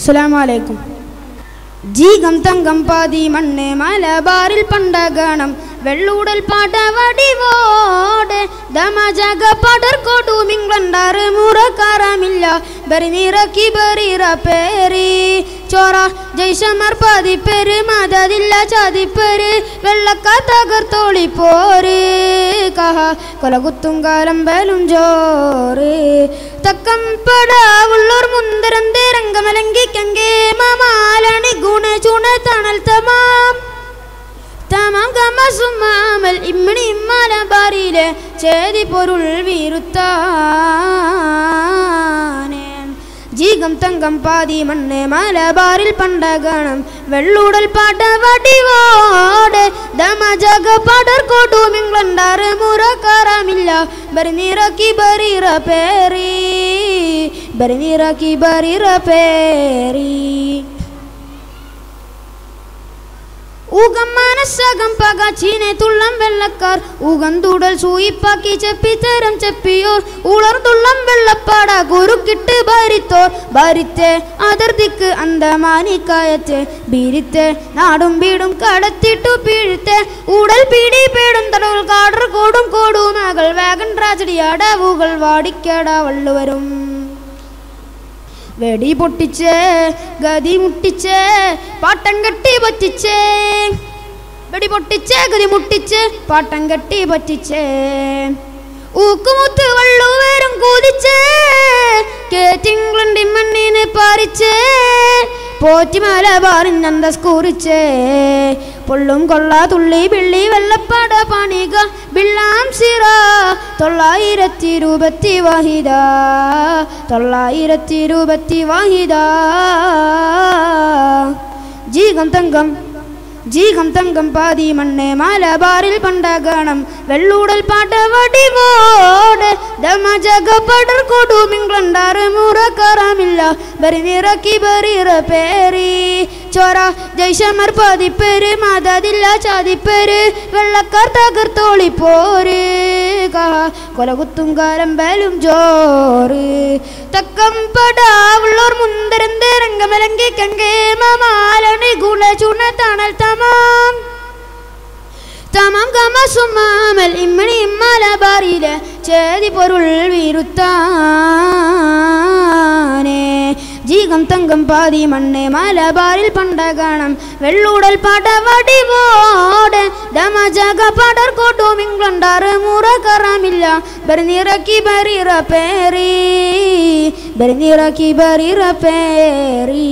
അസ്സലാമു അലൈക്കും. ജീകം തങ്കം പാതി മണ്ണ് മലബാറിൽ പണ്ടഗണം വെള്ളൂടൽ പാട്ട വടിവോടെ ദമജക പടർ കൊടു മിംഗ്ലണ്ടാറ് മുറക്കാരമില്ല ബരിനിറക്കി ബരീറ പേരി ചോറ ജയ്ഷമർ പതിപ്പേര് മതതില്ല ചതിപ്പേര് വെള്ളക്ക തകർത്തോളി പോര് കഹ കൊലകുത്തും കാലം ബലും ജോറ് തക്കം പടാവുള്ളോർ മുന്തരന്തേ രംഗമലങ്കിക്കങ്കേ മമാലണി ഗുണ ചുണ തണൽ തമാം തമാം കമസുമാമൽ ഇമ്മണി മലബാറിലെ ചേതി പൊരുൾ വീരുത്താനേ ജീകം തങ്കം പാതി മണ്ണ് മലബാറിൽ പണ്ടഗണം വെള്ളൂടൽ പാട്ട വടിവോടെ ദമജക പടർ കൊടു മിംഗ്ലണ്ടാറ് മുറക്കാരമില്ല ബരിനിറക്കി ബരീറ പേരി ബരിനിറക്കി ബരീറ പേരി ഊകം മനസ്സകം പക ചീനെ തുള്ളം വെള്ളക്കാർ ഊകം തൂടൽ സൂയിപ്പാക്കി ചെപ്പിത്തരം ചെപ്പിയോർ ഉളർന്നുള്ളം വെള്ളപ്പാട കുറുക്കിട്ട് ഭരിത്തോർ ഭരിത്തെ അതിർത്തിക്ക് അന്തമാനിക്കായത്തെ ബീരിത്തെ നാടും വീടും കടത്തിട്ടു പീഴ്ത്തെ ഊടൽ പീടി പേടും തടവുകൾ കാടർ കോടും കോടുമകൾ വേഗൻ ട്രാജഡി അടവുകൾ വാടിക്കട വള്ളുവരും വെടി പൊട്ടിച്ചേ ഗതി മുട്ടിച്ചേ പാട്ടം കെട്ടി പറ്റിച്ചേ വെടി പൊട്ടിച്ചേ ഗതി മുട്ടിച്ചേ പാട്ടം കെട്ടി പറ്റിച്ചേ ഊക്കുമുത്ത് വള്ളുവേരും കൂതിച്ചേ കേറ്റിംഗ്ലണ്ടി മണ്ണിനെ പാറിച്ചേ പോറ്റി മലബാറിന് അന്തസ്കൂറിച്ചേ പൊള്ളും കൊള്ള തുള്ളി ബിള്ളി വെള്ളപ്പാട പണിക ബിള്ളാം സിറ 921 വാഹിദ 921 വാഹിദ ജീകം തങ്കം പാതി മണ്ണ് മലബാറിൽ പണ്ടഗണം വെള്ളൂടൽ പാട്ട വടിവോടെ ദമജക പടർ കൊടു മിംഗ്ലണ്ടാറ് മുറക്കാരമില്ല ബരിനിറക്കി ബരീറ പേരി ചോറ ജയ്ഷമർ പതിപ്പേര് മതതില്ല ചതിപ്പേര് വെള്ളക്കാർ തകർത്തോളി പോര് കഹ കൊലകുത്തും കാലം ബലും ജോറ് തക്കം പടാവുള്ളോർ മുന്തരന്തേ രംഗമലങ്കി കങ്കേ മമാലണി ഗുണ ചുണ തണൽ തമാം തമാം കമസുമാമൽ ഇമ്മണി മലബാറിലെ ചേതി പൊരുൾ വീരുത്താനേ ജീകം തങ്കം പാതി മണ്ണ് മലബാറിൽ പണ്ടഗണം വെള്ളൂടൽ പാട്ട വടിവോടെ ദമജക പടർ കൊടു മിംഗ്ലണ്ടാറ് മുറക്കാരമില്ല ബരിനിറക്കി ബരീറ പേരി ബരിനിറക്കി ബരീറ പേരി